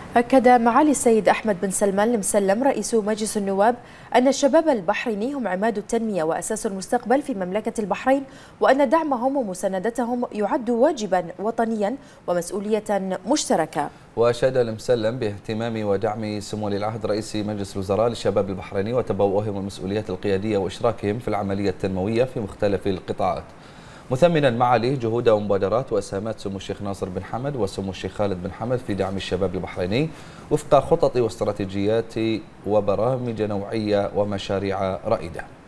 أكد معالي السيد أحمد بن سلمان المسلم رئيس مجلس النواب أن الشباب البحريني هم عماد التنمية وأساس المستقبل في مملكة البحرين، وأن دعمهم ومساندتهم يعد واجبا وطنيا ومسؤولية مشتركة. وأشاد المسلم باهتمام ودعم سمو ولي العهد رئيس مجلس الوزراء للشباب البحريني وتبوؤهم المسؤوليات القيادية وإشراكهم في العملية التنموية في مختلف القطاعات، مثمنا معاليه جهود ومبادرات وأسهامات سمو الشيخ ناصر بن حمد وسمو الشيخ خالد بن حمد في دعم الشباب البحريني وفق خطط واستراتيجيات وبرامج نوعية ومشاريع رائدة.